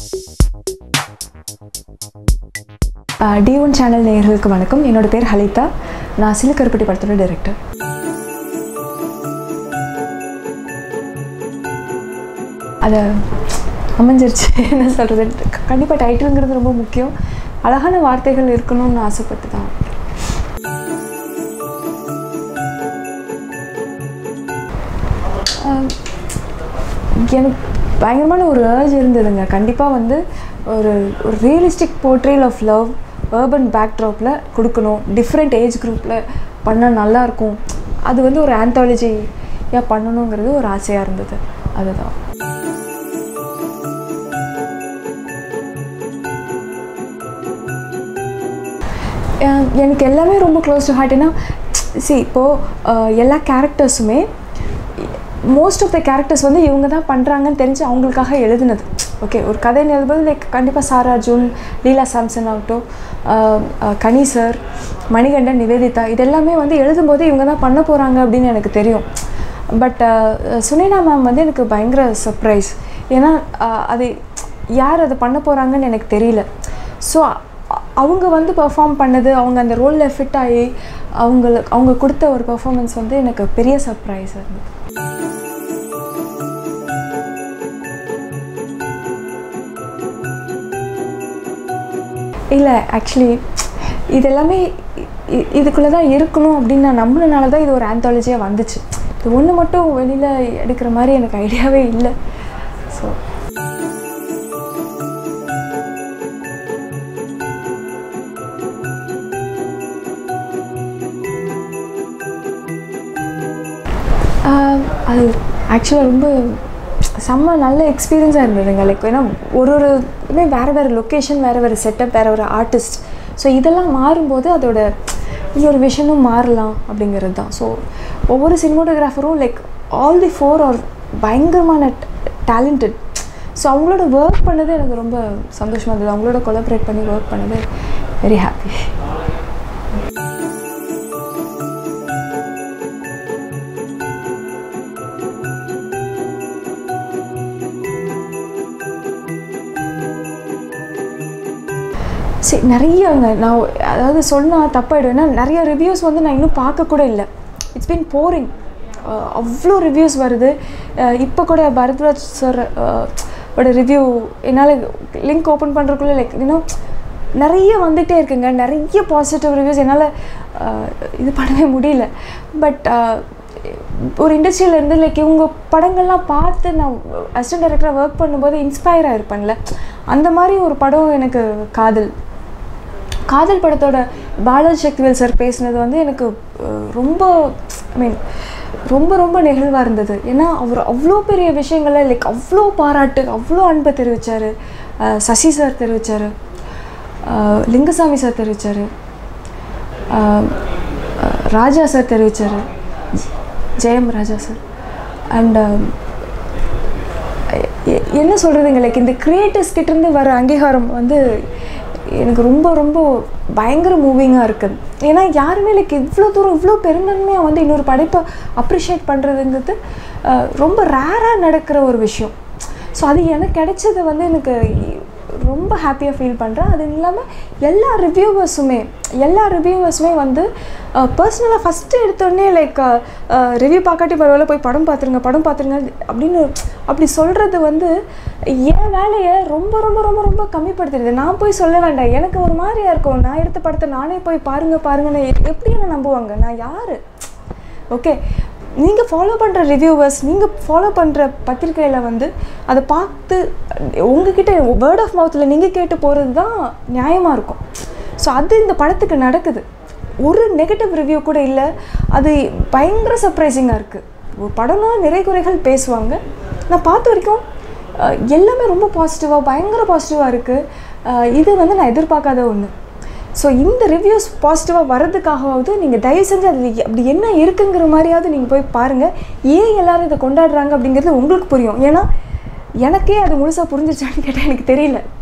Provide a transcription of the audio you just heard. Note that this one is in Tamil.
D1 சேனல் நேயர்களுக்கு வணக்கம். என்னோட பேர் ஹலீதா. நான் சில்லு கருப்பட்டி படத்தோட டைரக்டர். அது அமைஞ்சிருச்சு. என்ன சொல்கிறது, கண்டிப்பாக டைட்டிலுங்கிறது ரொம்ப முக்கியம். அழகான வார்த்தைகள் இருக்கணும்னு ஆசைப்பட்டு தான். எனக்கு பயங்கரமான ஒரு ஏர்ஜ் இருந்ததுங்க. கண்டிப்பாக வந்து ஒரு realistic portrayal of love urban பேக்ட்ராப்பில் கொடுக்கணும், டிஃப்ரெண்ட் ஏஜ் குரூப்பில் பண்ணால் நல்லாயிருக்கும். அது வந்து ஒரு ஆந்தாலஜியாக பண்ணணுங்கிறது ஒரு ஆசையாக இருந்தது. அதுதான். எனக்கு எல்லாமே ரொம்ப க்ளோஸ் டு ஹார்ட். ஏன்னா இப்போது எல்லா கேரக்டர்ஸுமே மோஸ்ட் ஆஃப் த கேரக்டர்ஸ் வந்து இவங்க தான் பண்ணுறாங்கன்னு தெரிஞ்சு அவங்களுக்காக எழுதுனது. ஓகே, ஒரு கதைன்னு எழுதும்போது லைக் கண்டிப்பாக சாரா அர்ஜுன், லீலா சாம்சன் ஆகட்டும், கனி சார், மணிகண்டன், நிவேதிதா, இதெல்லாமே வந்து எழுதும்போது இவங்க தான் பண்ண போகிறாங்க அப்படின்னு எனக்கு தெரியும். பட் சுனேனா மேம் வந்து எனக்கு பயங்கர சர்ப்ரைஸ். ஏன்னா அது யார் அதை பண்ண போகிறாங்கன்னு எனக்கு தெரியல. ஸோ அவங்க வந்து பெர்ஃபார்ம் பண்ணது, அவங்க அந்த ரோலில் ஃபிட் ஆகி அவங்க கொடுத்த ஒரு பெர்ஃபார்மன்ஸ் வந்து எனக்கு பெரிய சர்ப்ரைஸ் இருந்தது. இல்லை, ஆக்சுவலி இது எல்லாமே இதுக்குள்ளே தான் இருக்கணும் அப்படின்னு நான் நம்பினால தான் இது ஒரு ஆந்தாலஜியாக வந்துச்சு. இது ஒன்று மட்டும் வெளியில் எடுக்கிற மாதிரி எனக்கு ஐடியாவே இல்லை. ஸோ அது ஆக்சுவலாக ரொம்ப செம்ம நல்ல எக்ஸ்பீரியன்ஸாக இருந்ததுங்க. லைக் ஏன்னா ஒருமே வேறு லொக்கேஷன், வேறு செட்டப், வேறு ஆர்டிஸ்ட். ஸோ இதெல்லாம் மாறும்போது அதோட இன்னொரு விஷனும் மாறலாம் அப்படிங்கிறது தான். ஸோ ஒவ்வொரு சினிமோட்டோகிராஃபரும் லைக் ஆல் தி 4 ஆர் பயங்கரமான டேலண்டட். ஸோ அவங்களோட ஒர்க் பண்ணது எனக்கு ரொம்ப சந்தோஷமாக இருந்தது. அவங்களோட கொலாபரேட் பண்ணி ஒர்க் பண்ணது வெரி ஹாப்பி. சரி, நிறையங்க நான் அதாவது சொன்னால் தப்பாயிடும். ஏன்னா நிறைய ரிவ்யூஸ் வந்து நான் இன்னும் பார்க்கக்கூட இல்லை. It's been boring. அவ்வளோ ரிவ்யூஸ் வருது. இப்போ கூட பரத்வாஜ் சார் ஓட ரிவ்யூ என்னால் லிங்க் ஓப்பன் பண்ணுறதுக்குள்ளே லைக் இன்னும் நிறைய வந்துகிட்டே இருக்குங்க. நிறைய பாசிட்டிவ் ரிவ்யூஸ் என்னால் இது பண்ணவே முடியல. பட் ஒரு இண்டஸ்ட்ரியிலேருந்து லைக் இவங்க படங்கள்லாம் பார்த்து நான் அசிஸ்டன்ட் டைரக்டராக ஒர்க் பண்ணும்போது இன்ஸ்பயர் ஆகிருப்பேன்ல, அந்த மாதிரி ஒரு படம் எனக்கு காதல் படத்தோட பாலாஜி சக்திவேல் சார் பேசினது வந்து எனக்கு ரொம்ப ரொம்ப நெகிழ்வாக இருந்தது. ஏன்னா அவர் அவ்வளோ பெரிய விஷயங்களை லைக் அவ்வளோ பாராட்டு, அவ்வளோ அன்பை தெரிவித்தார். சசி சார் தெரிவித்தார், லிங்குசாமி சார் தெரிவித்தார், ராஜா சார் தெரிவித்தார், ஜெயம் ராஜா சார். அண்ட் என்ன சொல்கிறதுங்க, லைக் இந்த கிரியேட்டர்ஸ் கிட்டேருந்து வர அங்கீகாரம் வந்து எனக்கு ரொம்ப பயங்கர மூவிங்காக இருக்குது. ஏன்னா யாருமே லைக் இவ்வளோ தூரம் இவ்வளோ பெருந்தன்மையாக வந்து இன்னொரு படைப்பை அப்ரிஷியேட் பண்ணுறதுங்கிறது ரொம்ப ரேராக நடக்கிற ஒரு விஷயம். ஸோ அது எனக்கு கிடைச்சது வந்து எனக்கு ரொம்ப ஹாப்பியாக ஃபீல் பண்ணுறேன். அது இல்லாமல் எல்லா ரிவ்யூவர்ஸுமே வந்து பர்சனலாக ஃபஸ்ட்டு எடுத்தோடனே லைக் ரிவ்யூ பார்க்காட்டி பரவாயில்ல, போய் படம் பார்த்துருங்க அப்படின்னு அப்படி சொல்கிறது வந்து என் வேலையை ரொம்ப கம்மிப்படுத்திடுது. நான் போய் சொல்ல வேண்டாம், எனக்கு ஒரு மாதிரியாக இருக்கும். நான் எடுத்த படத்தை நானே போய் பாருங்கன்னு எப்படி என்ன நம்புவாங்க? நான் யார்? ஓகே, நீங்கள் ஃபாலோ பண்ணுற ரிவ்யூவர்ஸ், நீங்கள் ஃபாலோ பண்ணுற பத்திரிக்கையில் வந்து அதை பார்த்து உங்ககிட்ட வேர்ட் ஆஃப் மவுத்தில் நீங்கள் கேட்டு போகிறது தான் நியாயமாக இருக்கும். ஸோ அது இந்த படத்துக்கு நடக்குது. ஒரு நெகட்டிவ் ரிவ்யூ கூட இல்லை. அது பயங்கர சர்ப்ரைசிங்காக இருக்குது. ஒரு படம்னா நிறை குறைகள் பேசுவாங்க. நான் பார்த்த வரைக்கும் எல்லாமே ரொம்ப பயங்கர பாசிட்டிவாக இருக்குது. இது வந்து நான் எதிர்பார்க்காத ஒன்று. ஸோ இந்த ரிவ்யூஸ் பாசிட்டிவாக வர்றதுக்காகவாவது நீங்கள் தயவு செஞ்சு அதில் அப்படி என்ன இருக்குங்கிற மாதிரியாவது நீங்கள் போய் பாருங்கள். ஏன் எல்லோரும் இதை கொண்டாடுறாங்க அப்படிங்கிறது உங்களுக்கு புரியும். ஏன்னா எனக்கே அது முழுசாக புரிஞ்சிச்சான்னு கேட்டால் எனக்கு தெரியல.